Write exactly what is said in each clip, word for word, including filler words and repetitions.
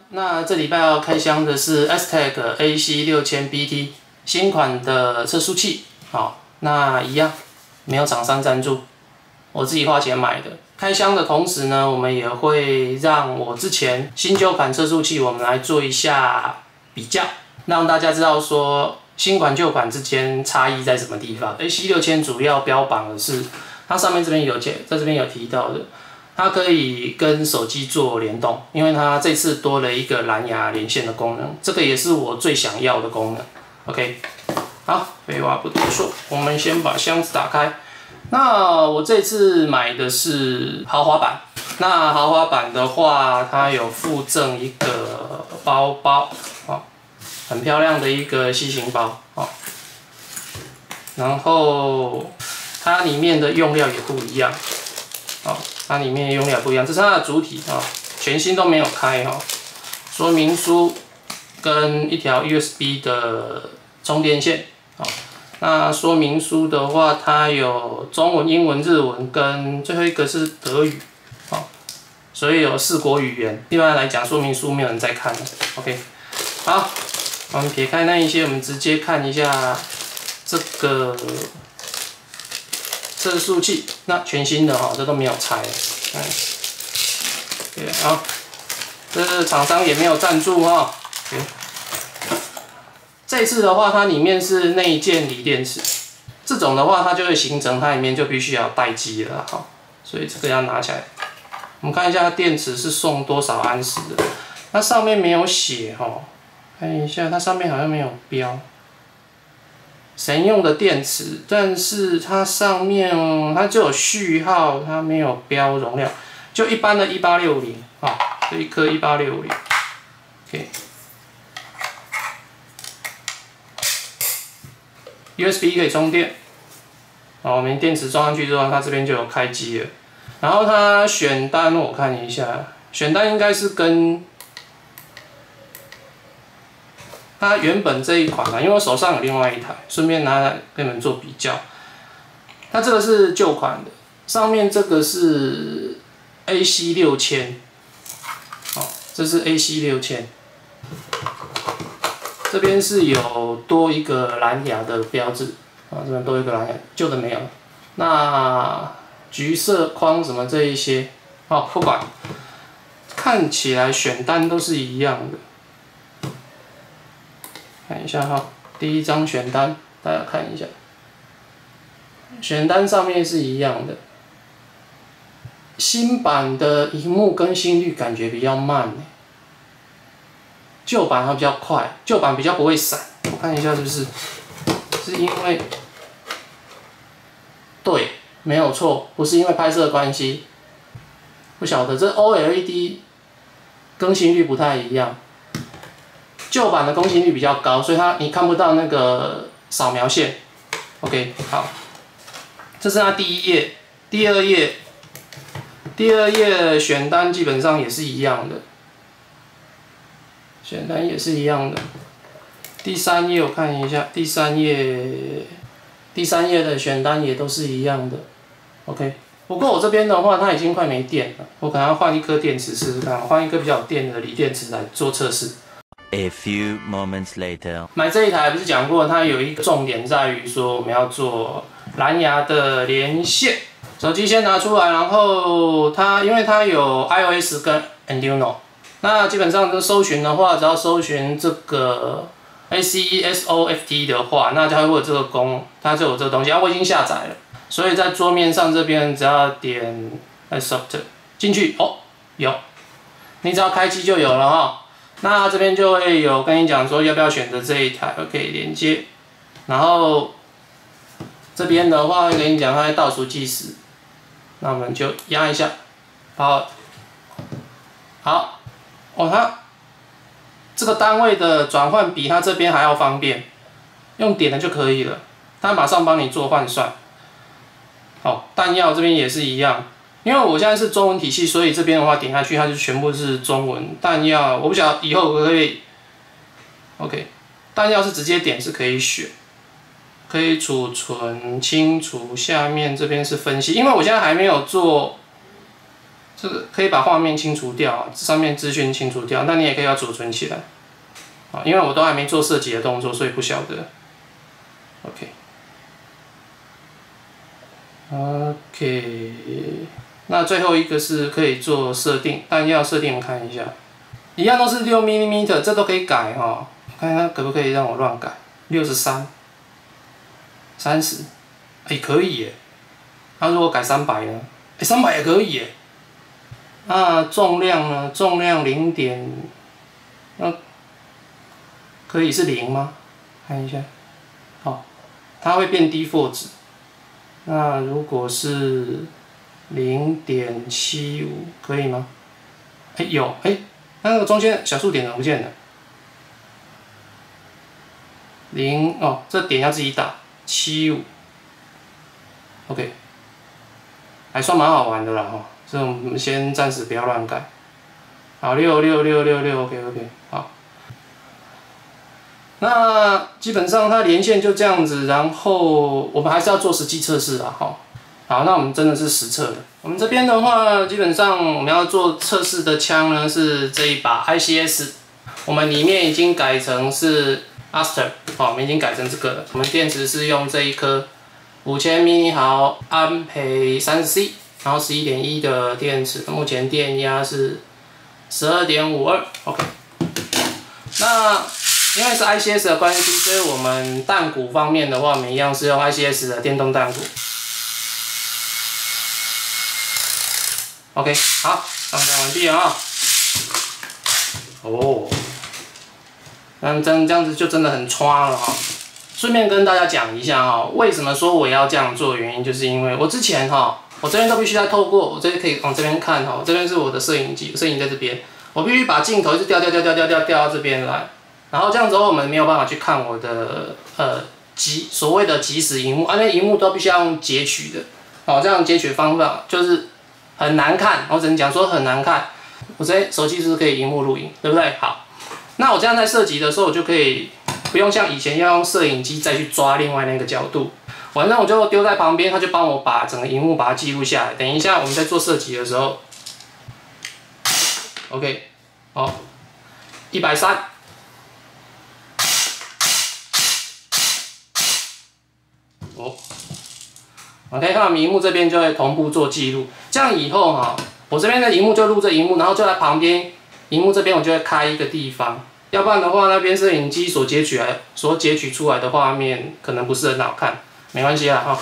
那这礼拜要开箱的是 S T E C A C 六千 B T 新款的测速器。好，那一样没有厂商赞助，我自己花钱买的。开箱的同时呢，我们也会让我之前新旧款测速器，我们来做一下比较，让大家知道说新款旧款之间差异在什么地方。A C 六千主要标榜的是，它上面这边有解，在这边有提到的。 它可以跟手机做联动，因为它这次多了一个蓝牙连线的功能，这个也是我最想要的功能。OK， 好，废话不多说，我们先把箱子打开。那我这次买的是豪华版，那豪华版的话，它有附赠一个包包，哦，很漂亮的一个 C 型包，哦，然后它里面的用料也不一样，哦。 它里面用料不一样，这是它的主体啊，全新都没有开哈。说明书跟一条 U S B 的充电线啊。那说明书的话，它有中文、英文、日文跟最后一个是德语啊，所以有四国语言。一般来讲，说明书没有人在看的。OK， 好，我们撇开那一些，我们直接看一下这个。 测速器，那全新的哈，这都没有拆。嗯，对，好，这厂商也没有赞助哈。嗯，这次的话，它里面是内建锂电池，这种的话，它就会形成它里面就必须要待机了哈。所以这个要拿起来。我们看一下电池是送多少安时的，它上面没有写哈，看一下它上面好像没有标。 神用的电池，但是它上面它就有序号，它没有标容量，就一般的一八六零啊，这一颗一八六零 ，OK。U S B 可以充电，好，我们电池装上去之后，它这边就有开机了。然后它选单我看一下，选单应该是跟 它原本这一款呢，因为我手上有另外一台，顺便拿来跟你们做比较。它这个是旧款的，上面这个是 A C 六千，好，这是 A C 六千，这边是有多一个蓝牙的标志，啊，这边多一个蓝牙，旧的没有。那橘色框什么这一些，哦，不管，看起来选单都是一样的。 看一下哈，第一张选单，大家看一下，选单上面是一样的。新版的萤幕更新率感觉比较慢，旧版它比较快，旧版比较不会闪。我看一下是不是？是因为对，没有错，不是因为拍摄的关系。不晓得这 O L E D 更新率不太一样。 旧版的更新率比较高，所以它你看不到那个扫描线。OK， 好，这是它第一页，第二页，第二页选单基本上也是一样的，选单也是一样的。第三页我看一下，第三页，第三页的选单也都是一样的。OK， 不过我这边的话，它已经快没电了，我可能要换一颗电池试试看，换一颗比较有电的锂电池来做测试。 A few moments later， 买这一台不是讲过，它有一个重点在于说我们要做蓝牙的连线。手机先拿出来，然后它因为它有 iOS 跟 Arduino， 那基本上就搜寻的话，只要搜寻这个 A C E S O F T 的话，那它会有这个功，它就有这个东西。啊，我已经下载了，所以在桌面上这边只要点 Accept 进去，哦，有，你只要开机就有了哈。 那这边就会有跟你讲说要不要选择这一台 ，OK 连接，然后这边的话会跟你讲它会倒数计时，那我们就压一下，好，好，哦它这个单位的转换比它这边还要方便，用点的就可以了，它马上帮你做换算。好，弹药这边也是一样。 因为我现在是中文体系，所以这边的话点下去，它就全部是中文。弹药我不晓得以后可不可以 ，OK， 弹药是直接点是可以选，可以储存、清除。下面这边是分析，因为我现在还没有做这个可以把画面清除掉，上面资讯清除掉，那你也可以要储存起来。啊，因为我都还没做设计的动作，所以不晓得。OK。OK。那最后一个是可以做设定，但要设定我看一下，一样都是六 m m， 这都可以改哈、哦。看看可不可以让我乱改，六十三、三十，哎可以耶。那、啊、如果改三百呢？哎三百也可以耶。那重量呢？重量零点，那可以是零吗？看一下，好，它会变 default 值。那如果是零点七五可以吗？哎、欸、有哎、欸，那个中间小数点怎么不见了？零哦，这点要自己打七五 ，OK， 还算蛮好玩的啦哈。这我们先暂时不要乱改。好，六六六六六 ，OK OK， 好。那基本上它连线就这样子，然后我们还是要做实际测试啊哈。好，那我们真的是实测的。我们这边的话，基本上我们要做测试的枪呢是这一把 I C S， 我们里面已经改成是 Aster， 好，我们已经改成这个了。我们电池是用这一颗五千 mAh 毫安培 三十 C， 然后 十一点一 的电池，目前电压是 十二点五二 ，OK。那因为是 I C S 的关系，所以我们弹鼓方面的话，我们一样是用 I C S 的电动弹鼓。OK， 好，上架完毕了啊。哦，那真这样子就真的很穿了哈。顺便跟大家讲一下哈，为什么说我要这样做？原因就是因为我之前哈，我这边都必须要透过，我这边可以往这边看哈，这边是我的摄影机，摄影在这边，我必须把镜头一直调调调调调调调到这边来，然后这样之后我们没有办法去看我的呃即所谓的即时荧幕，啊，那荧幕都必须要用截取的，好，这样截取方法就是很难看，我只能讲说很难看。我这手机是不是可以荧幕录影，对不对？好，那我这样在射击的时候，我就可以不用像以前要用摄影机再去抓另外那个角度，反正我就丢在旁边，它就帮我把整个荧幕把它记录下来。等一下我们在做射击的时候 ，OK， 好，一百三。哦。我可以看到屏幕这边就会同步做记录，这样以后哈，我这边的荧幕就录这荧幕，然后就在旁边荧幕这边我就会开一个地方，要不然的话那边摄影机所截取来所截取出来的画面可能不是很好看，没关系啦哈。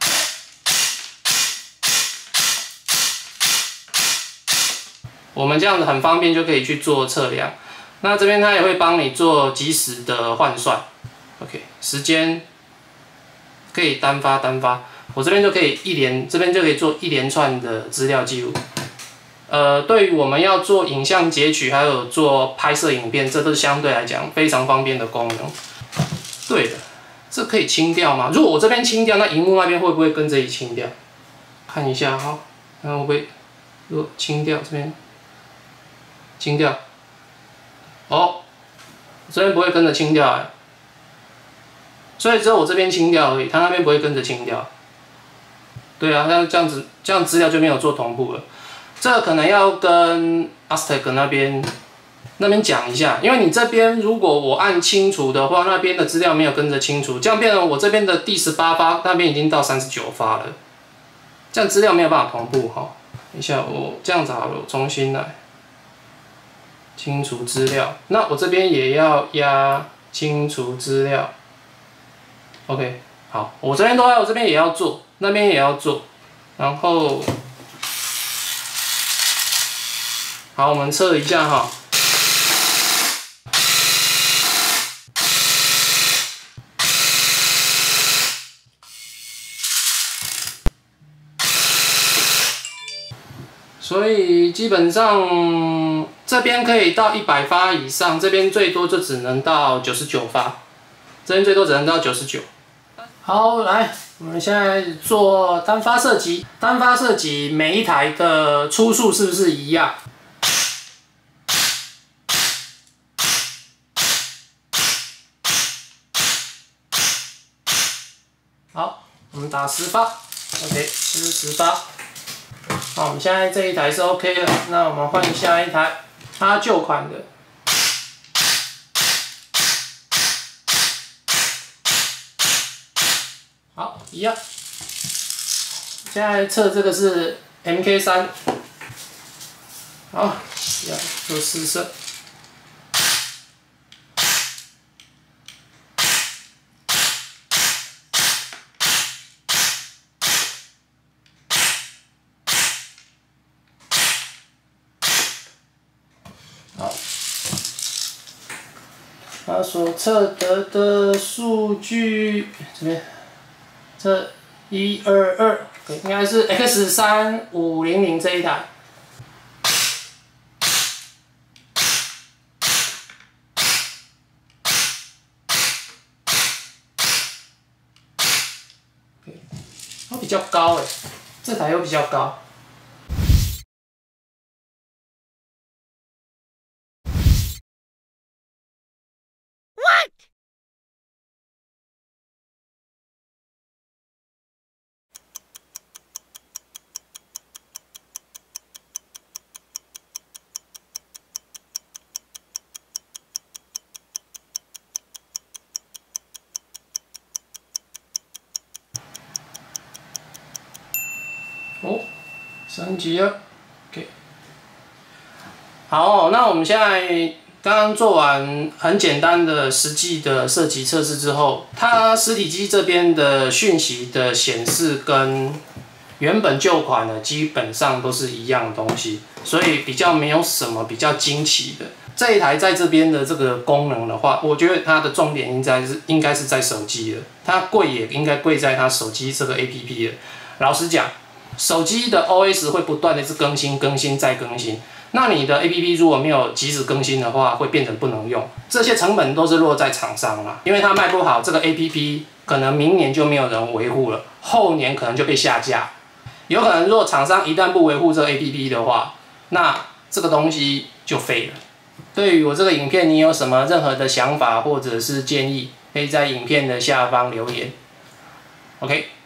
我们这样子很方便就可以去做测量，那这边它也会帮你做即时的换算 ，OK， 时间可以单发单发。我这边就可以一连，这边就可以做一连串的资料记录。呃，对于我们要做影像截取，还有做拍摄影片，这都是相对来讲非常方便的功能。对的，这可以清掉吗？如果我这边清掉，那荧幕那边会不会跟着一起清掉？看一下哈，看会不会，如果清掉这边，清掉，哦，这边不会跟着清掉哎、欸，所以只有我这边清掉而已，它那边不会跟着清掉。对啊，那这样子，这样资料就没有做同步了。这个可能要跟 Aztec 那边那边讲一下，因为你这边如果我按清除的话，那边的资料没有跟着清除，这样变成我这边的第十八发，那边已经到三十九发了，这样资料没有办法同步哈。等一下，我这样子好了，我重新来清除资料，那我这边也要压清除资料。OK， 好，我这边都要，我这边也要做。那边也要做，然后好，我们测一下哈。所以基本上这边可以到一百发以上，这边最多就只能到九十九发，这边最多只能到九十九。好，来。我们现在做单发射击，单发射击每一台的初速是不是一样？好，我们打十发 ，OK， 吃十发。 好，我们现在这一台是 OK 了，那我们换下一台，它旧款的。好，一样。现在测这个是 M K 三，好，一样做试色。好，它所测得的数据这边，这一二二，应该是 X 三五零零这一台。它比较高哎，这台又比较高。哦，升级了 ，OK。好，那我们现在刚刚做完很简单的实际的射击测试之后，它实体机这边的讯息的显示跟原本旧款的基本上都是一样的东西，所以比较没有什么比较惊奇的。这一台在这边的这个功能的话，我觉得它的重点应该是应该是在手机了，它贵也应该贵在它手机这个 A P P 了。老实讲。手机的 O S 会不断的是更新、更新再更新，那你的 A P P 如果没有及时更新的话，会变成不能用。这些成本都是落在厂商啦，因为它卖不好，这个 A P P 可能明年就没有人维护了，后年可能就被下架。有可能如果厂商一旦不维护这个 A P P 的话，那这个东西就废了。对于我这个影片，你有什么任何的想法或者是建议，可以在影片的下方留言。OK。